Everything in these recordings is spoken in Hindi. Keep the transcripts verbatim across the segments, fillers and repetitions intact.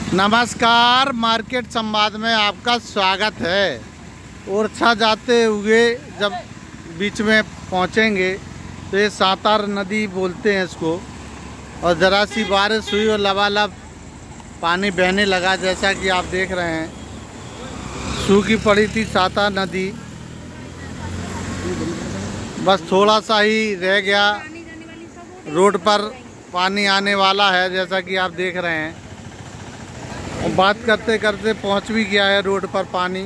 नमस्कार, मार्केट संवाद में आपका स्वागत है। ओरछा जाते हुए जब बीच में पहुंचेंगे तो ये सातार नदी बोलते हैं इसको, और ज़रा सी बारिश हुई और लबालब पानी बहने लगा। जैसा कि आप देख रहे हैं, सूखी पड़ी थी सातार नदी, बस थोड़ा सा ही रह गया। रोड पर पानी आने वाला है, जैसा कि आप देख रहे हैं। और बात करते करते पहुंच भी गया है रोड पर पानी।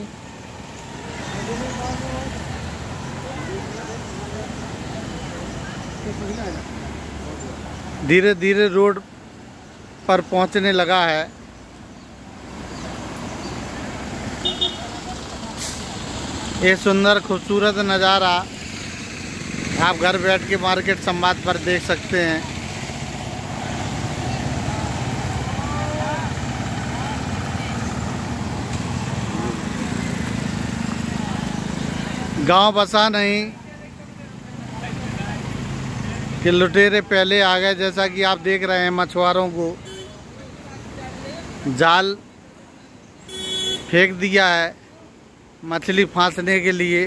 धीरे धीरे रोड पर पहुंचने लगा है। ये सुंदर खूबसूरत नज़ारा आप घर बैठ के मार्केट संवाद पर देख सकते हैं। गांव बसा नहीं कि लुटेरे पहले आ गए। जैसा कि आप देख रहे हैं, मछुआरों को जाल फेंक दिया है मछली फांसने के लिए।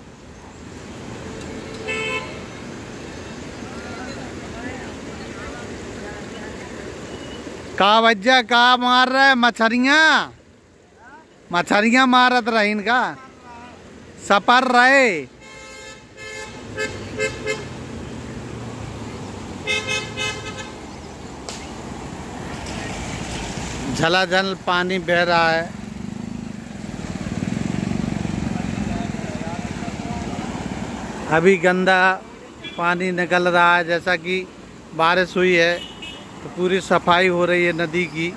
का वजह का मार रहा है? मछरियाँ मछरियाँ मारत रही इनका सपर रहे। झलाझल पानी बह रहा है। अभी गंदा पानी निकल रहा है। जैसा कि बारिश हुई है तो पूरी सफाई हो रही है नदी की।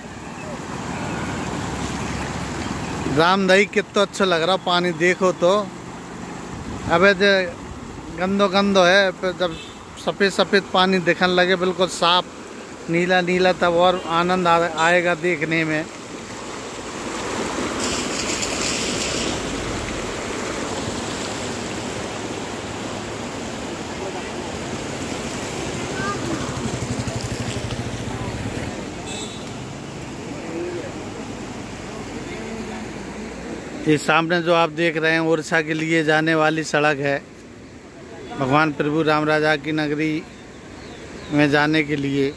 रामदही कितना अच्छा लग रहा पानी, देखो तो। अबे जो गंदो गंदो है, फिर जब सफ़ेद सफ़ेद पानी दिखने लगे बिल्कुल साफ नीला नीला, तब और आनंद आएगा देखने में। ये सामने जो आप देख रहे हैं ओरछा के लिए जाने वाली सड़क है, भगवान प्रभु राम राजा की नगरी में जाने के लिए।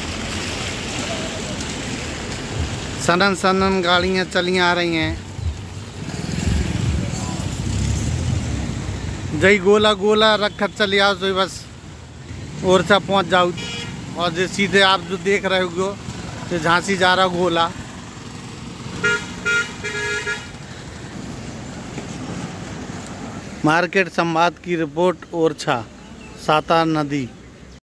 सनन सनन गाड़ियाँ चली आ रही हैं। जई गोला गोला रखत चली आओ तो बस ओरछा पहुंच जाओ। और जो सीधे आप जो देख रहे हो तो झांसी जा रहा गोला। मार्केट संवाद की रिपोर्ट, ओरछा सातार नदी।